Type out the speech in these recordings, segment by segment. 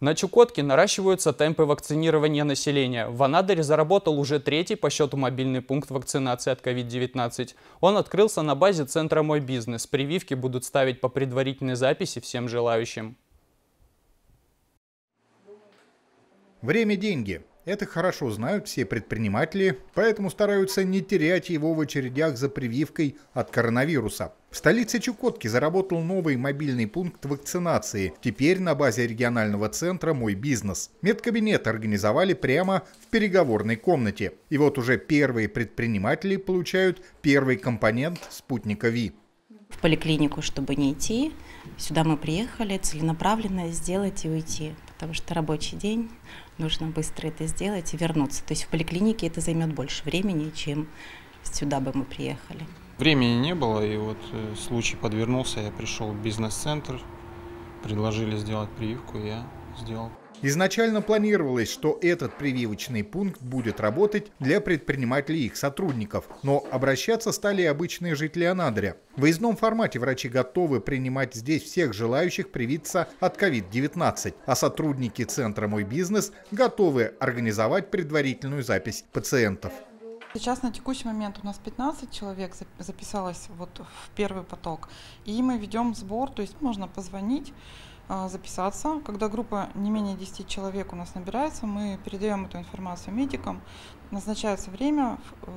На Чукотке наращиваются темпы вакцинирования населения. В Анадыре заработал уже 3-й по счету мобильный пункт вакцинации от COVID-19. Он открылся на базе центра «Мой бизнес». Прививки будут ставить по предварительной записи всем желающим. Время – деньги. Это хорошо знают все предприниматели, поэтому стараются не терять его в очередях за прививкой от коронавируса. В столице Чукотки заработал новый мобильный пункт вакцинации. Теперь на базе регионального центра «Мой бизнес». Медкабинет организовали прямо в переговорной комнате. И вот уже первые предприниматели получают первый компонент спутника ВИ. В поликлинику, чтобы не идти, сюда мы приехали целенаправленно сделать и уйти. Потому что рабочий день, нужно быстро это сделать и вернуться. То есть в поликлинике это займет больше времени, чем сюда бы мы приехали. Времени не было, и вот случай подвернулся, я пришел в бизнес-центр, предложили сделать прививку, и я сделал. Изначально планировалось, что этот прививочный пункт будет работать для предпринимателей и их сотрудников, но обращаться стали обычные жители Анадыря. В выездном формате врачи готовы принимать здесь всех желающих привиться от COVID-19, а сотрудники центра «Мой бизнес» готовы организовать предварительную запись пациентов. Сейчас на текущий момент у нас 15 человек записалось вот в первый поток, и мы ведем сбор, то есть можно позвонить, записаться. Когда группа не менее 10 человек у нас набирается, мы передаем эту информацию медикам, назначается время,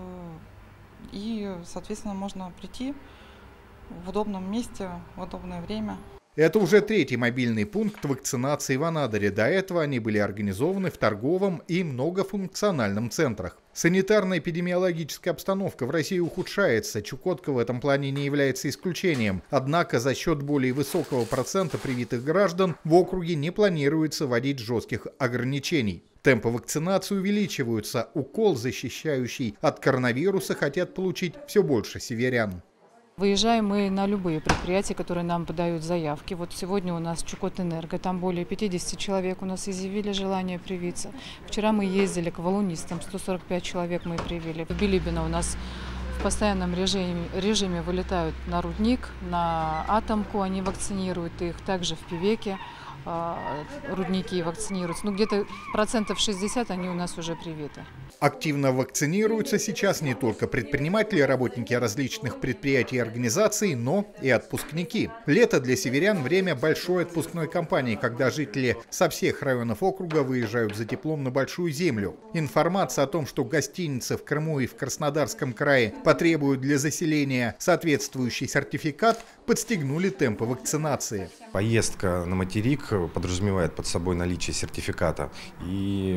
и, соответственно, можно прийти в удобном месте, в удобное время. Это уже 3-й мобильный пункт вакцинации в Анадыре. До этого они были организованы в торговом и многофункциональном центрах. Санитарно-эпидемиологическая обстановка в России ухудшается. Чукотка в этом плане не является исключением. Однако за счет более высокого процента привитых граждан в округе не планируется вводить жестких ограничений. Темпы вакцинации увеличиваются. Укол, защищающий от коронавируса, хотят получить все больше северян. Выезжаем мы на любые предприятия, которые нам подают заявки. Вот сегодня у нас Чукотэнерго, там более 50 человек у нас изъявили желание привиться. Вчера мы ездили к валунистам, 145 человек мы привили. В Билибино у нас в постоянном режиме вылетают на рудник, на атомку, они вакцинируют их, также в Певеке рудники вакцинируются. Ну, где-то 60% они у нас уже привиты. Активно вакцинируются сейчас не только предприниматели, работники различных предприятий и организаций, но и отпускники. Лето для северян – время большой отпускной кампании, когда жители со всех районов округа выезжают за теплом на Большую Землю. Информация о том, что гостиницы в Крыму и в Краснодарском крае потребуют для заселения соответствующий сертификат, подстегнули темпы вакцинации. Поездка на материк подразумевает под собой наличие сертификата. И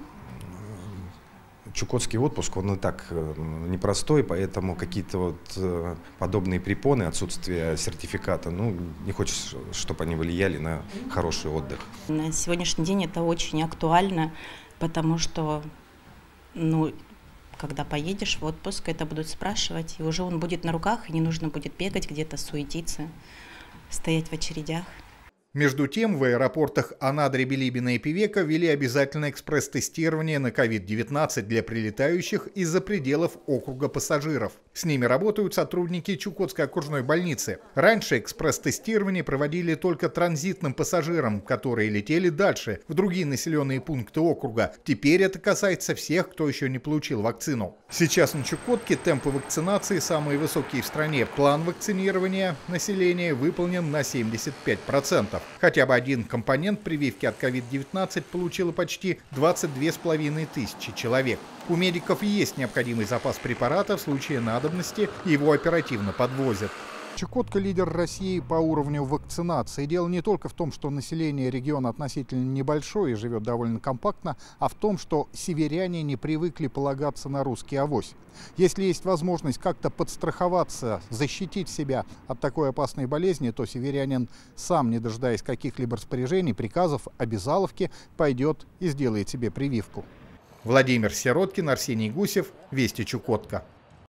чукотский отпуск, он и так непростой, поэтому какие-то вот подобные препоны, отсутствие сертификата, ну, не хочется, чтобы они влияли на хороший отдых. На сегодняшний день это очень актуально, потому что, когда поедешь в отпуск, это будут спрашивать, и уже он будет на руках, и не нужно будет бегать где-то, суетиться, стоять в очередях. Между тем, в аэропортах Анадыря, Билибина и Певека ввели обязательное экспресс-тестирование на COVID-19 для прилетающих из-за пределов округа пассажиров. С ними работают сотрудники Чукотской окружной больницы. Раньше экспресс-тестирование проводили только транзитным пассажирам, которые летели дальше, в другие населенные пункты округа. Теперь это касается всех, кто еще не получил вакцину. Сейчас на Чукотке темпы вакцинации самые высокие в стране. План вакцинирования населения выполнен на 75%. Хотя бы один компонент прививки от COVID-19 получило почти 22 500 человек. У медиков есть необходимый запас препарата, в случае надобности его оперативно подвозят. Чукотка – лидер России по уровню вакцинации. Дело не только в том, что население региона относительно небольшое и живет довольно компактно, а в том, что северяне не привыкли полагаться на русский авось. Если есть возможность как-то подстраховаться, защитить себя от такой опасной болезни, то северянин сам, не дожидаясь каких-либо распоряжений, приказов, обязаловки, пойдет и сделает себе прививку. Владимир Сироткин, Арсений Гусев, Вести Чукотка.